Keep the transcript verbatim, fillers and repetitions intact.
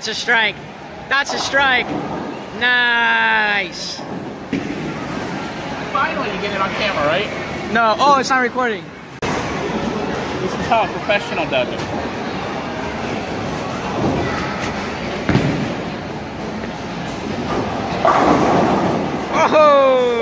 That's a strike. That's a strike. Nice. Finally, you get it on camera, right? No. Oh, it's not recording. This is how a professional does it. Oh!